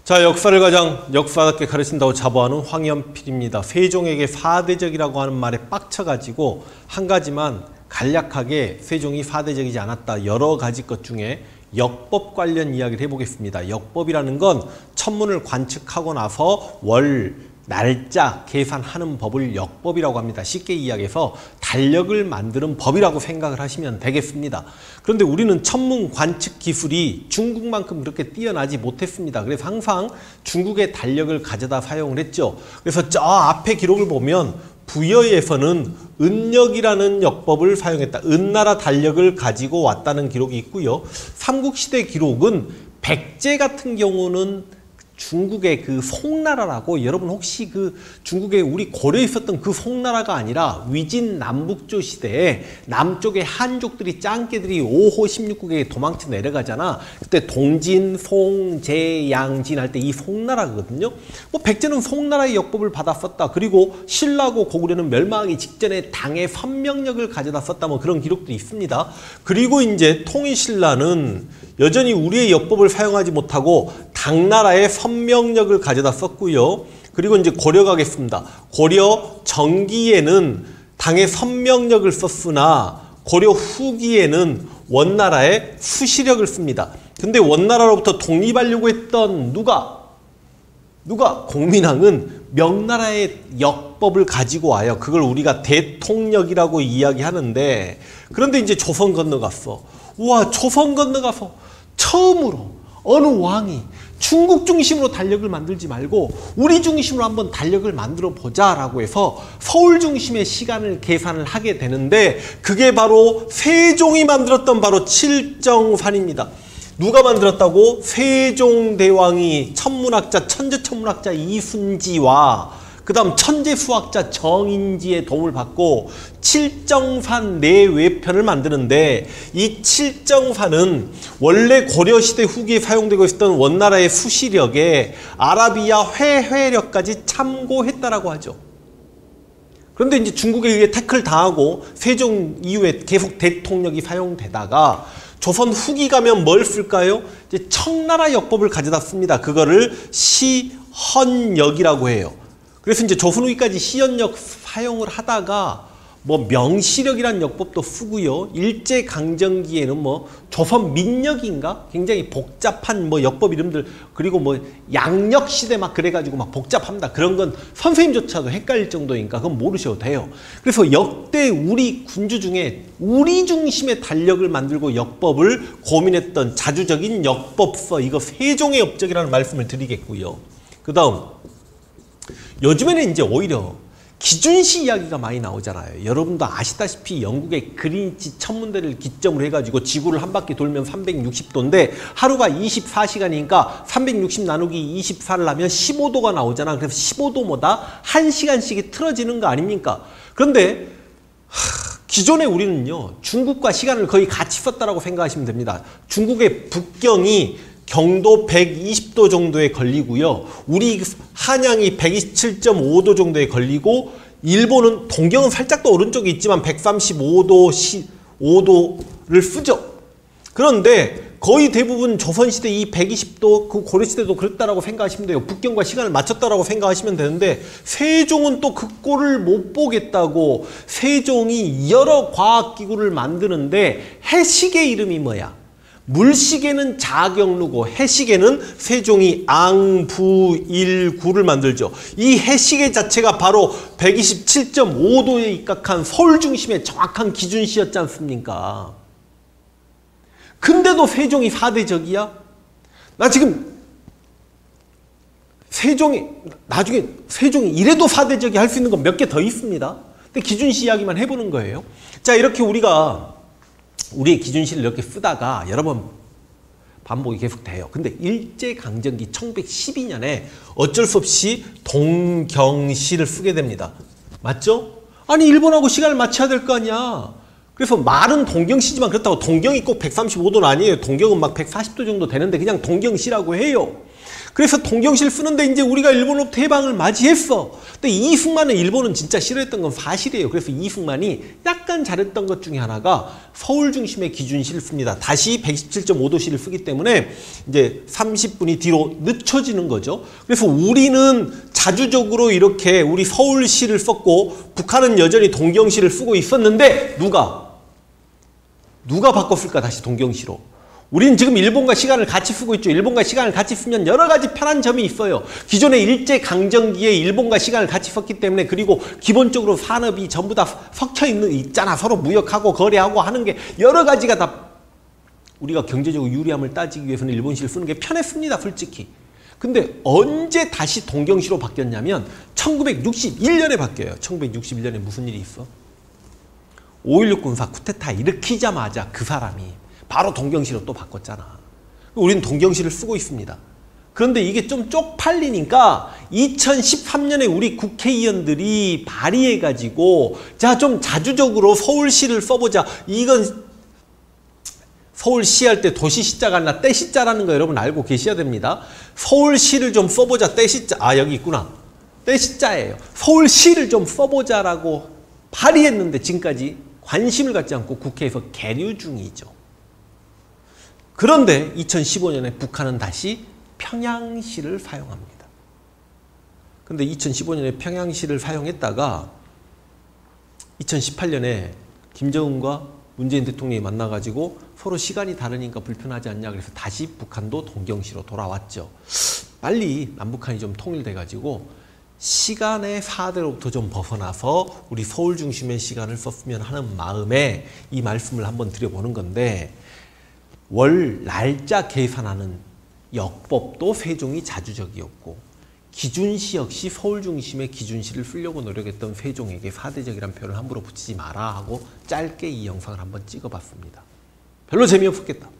자, 역사를 가장 역사답게 가르친다고 자부하는 황연필입니다. 세종에게 사대적이라고 하는 말에 빡쳐가지고 한 가지만 간략하게 세종이 사대적이지 않았다. 여러 가지 것 중에 역법 관련 이야기를 해보겠습니다. 역법이라는 건 천문을 관측하고 나서 월, 날짜 계산하는 법을 역법이라고 합니다. 쉽게 이야기해서 달력을 만드는 법이라고 생각을 하시면 되겠습니다. 그런데 우리는 천문 관측 기술이 중국만큼 그렇게 뛰어나지 못했습니다. 그래서 항상 중국의 달력을 가져다 사용을 했죠. 그래서 저 앞에 기록을 보면 부여에서는 은역이라는 역법을 사용했다. 은나라 달력을 가지고 왔다는 기록이 있고요. 삼국시대 기록은 백제 같은 경우는 중국의 그 송나라라고, 여러분 혹시 그 중국에 우리 고려에 있었던 그 송나라가 아니라 위진 남북조 시대에 남쪽의 한족들이 짱깨들이 5호 16국에 도망쳐 내려가잖아. 그때 동진, 송, 제, 양진 할 때 이 송나라거든요. 뭐 백제는 송나라의 역법을 받았었다. 그리고 신라고 고구려는 멸망하기 직전에 당의 선명력을 가져다 썼다. 뭐 그런 기록도 있습니다. 그리고 이제 통일신라는 여전히 우리의 역법을 사용하지 못하고 당나라의 선명력을 가져다 썼고요. 그리고 이제 고려 가겠습니다. 고려 전기에는 당의 선명력을 썼으나 고려 후기에는 원나라의 수시력을 씁니다. 근데 원나라로부터 독립하려고 했던 누가? 공민왕은 명나라의 역법을 가지고 와요. 그걸 우리가 대통력이라고 이야기하는데, 그런데 이제 조선 건너갔어. 우와, 조선 건너가서 처음으로 어느 왕이 중국 중심으로 달력을 만들지 말고 우리 중심으로 한번 달력을 만들어 보자라고 해서 서울 중심의 시간을 계산을 하게 되는데, 그게 바로 세종이 만들었던 바로 칠정산입니다. 누가 만들었다고? 세종대왕이 천문학자, 천재천문학자 이순지와 그 다음 천재수학자 정인지의 도움을 받고 칠정산 내외편을 만드는데, 이 칠정산은 원래 고려시대 후기에 사용되고 있었던 원나라의 수시력에 아라비아 회회력까지 참고했다라고 하죠. 그런데 이제 중국에 의해 태클 당하고 세종 이후에 계속 대통령이 사용되다가 조선 후기 가면 뭘 쓸까요? 이제 청나라 역법을 가져다 씁니다. 그거를 시헌역이라고 해요. 그래서 이제 조선 후기까지 시헌역 사용을 하다가 뭐 명시력이란 역법도 쓰고요. 일제강점기에는 뭐 조선 민력인가? 굉장히 복잡한 뭐 역법 이름들, 그리고 뭐 양력시대 막 그래가지고 막 복잡합니다. 그런 건 선생님조차도 헷갈릴 정도니까 그건 모르셔도 돼요. 그래서 역대 우리 군주 중에 우리 중심의 달력을 만들고 역법을 고민했던 자주적인 역법서, 이거 세종의 업적이라는 말씀을 드리겠고요. 그 다음 요즘에는 이제 오히려 기준시 이야기가 많이 나오잖아요. 여러분도 아시다시피 영국의 그린위치 천문대를 기점으로 해가지고 지구를 한 바퀴 돌면 360도인데 하루가 24시간이니까 360 나누기 24를 하면 15도가 나오잖아. 그래서 15도마다 1시간씩이 틀어지는 거 아닙니까? 그런데 기존에 우리는요, 중국과 시간을 거의 같이 썼다라고 생각하시면 됩니다. 중국의 북경이 경도 120도 정도에 걸리고요. 우리 한양이 127.5도 정도에 걸리고, 일본은 동경은 살짝 더 오른쪽에 있지만 135도, 5도를 쓰죠. 그런데 거의 대부분 조선시대 이 120도, 그 고려시대도 그랬다라고 생각하시면 돼요. 북경과 시간을 맞췄다라고 생각하시면 되는데, 세종은 또 그 꼴을 못 보겠다고 세종이 여러 과학기구를 만드는데 해시계 이름이 뭐야? 물시계는 자경루고 해시계는 세종이 앙부일구를 만들죠. 이 해시계 자체가 바로 127.5도에 입각한 서울 중심의 정확한 기준시였지 않습니까? 근데도 세종이 사대적이야? 나 지금 나중에 세종이 이래도 사대적이 할 수 있는 건 몇 개 더 있습니다. 근데 기준시 이야기만 해보는 거예요. 자, 이렇게 우리의 기준시를 이렇게 쓰다가 여러 번 반복이 계속 돼요. 근데 일제강점기 1912년에 어쩔 수 없이 동경시를 쓰게 됩니다. 맞죠? 아니, 일본하고 시간을 맞춰야 될 거 아니야. 그래서 말은 동경시지만 그렇다고 동경이 꼭 135도는 아니에요. 동경은 막 140도 정도 되는데 그냥 동경시라고 해요. 그래서 동경시를 쓰는데 이제 우리가 일본으로부터 해방을 맞이했어. 근데 이승만은 일본은 진짜 싫어했던 건 사실이에요. 그래서 이승만이 약간 잘했던 것 중에 하나가 서울 중심의 기준시를 씁니다. 다시 127.5도시를 쓰기 때문에 이제 30분이 뒤로 늦춰지는 거죠. 그래서 우리는 자주적으로 이렇게 우리 서울시를 썼고 북한은 여전히 동경시를 쓰고 있었는데 누가 바꿨을까 다시 동경시로. 우리는 지금 일본과 시간을 같이 쓰고 있죠. 일본과 시간을 같이 쓰면 여러 가지 편한 점이 있어요. 기존의 일제강점기에 일본과 시간을 같이 썼기 때문에, 그리고 기본적으로 산업이 전부 다 섞여 있잖아. 서로 무역하고 거래하고 하는 게 여러 가지가 다 우리가 경제적으로 유리함을 따지기 위해서는 일본시를 쓰는 게 편했습니다. 솔직히. 근데 언제 다시 동경시로 바뀌었냐면 1961년에 바뀌어요. 1961년에 무슨 일이 있어? 5.16 군사 쿠데타 일으키자마자 그 사람이 바로 동경시로 또 바꿨잖아. 우리는 동경시를 쓰고 있습니다. 그런데 이게 좀 쪽팔리니까 2013년에 우리 국회의원들이 발의해가지고 자, 좀 자주적으로 서울시를 써보자. 이건 서울시 할 때 도시시자가 아니라 떼시자라는 거 여러분 알고 계셔야 됩니다. 서울시를 좀 써보자. 떼시자. 아, 여기 있구나. 떼시자예요. 서울시를 좀 써보자라고 발의했는데 지금까지 관심을 갖지 않고 국회에서 계류 중이죠. 그런데 2015년에 북한은 다시 평양시를 사용합니다. 근데 2015년에 평양시를 사용했다가 2018년에 김정은과 문재인 대통령이 만나가지고 서로 시간이 다르니까 불편하지 않냐 그래서 다시 북한도 동경시로 돌아왔죠. 빨리 남북한이 좀 통일돼가지고 시간의 사대로부터 좀 벗어나서 우리 서울 중심의 시간을 썼으면 하는 마음에 이 말씀을 한번 드려보는 건데, 월 날짜 계산하는 역법도 세종이 자주적이었고 기준시 역시 서울 중심의 기준시를 쓰려고 노력했던 세종에게 사대적이라는 표현을 함부로 붙이지 마라 하고 짧게 이 영상을 한번 찍어봤습니다. 별로 재미없었겠다.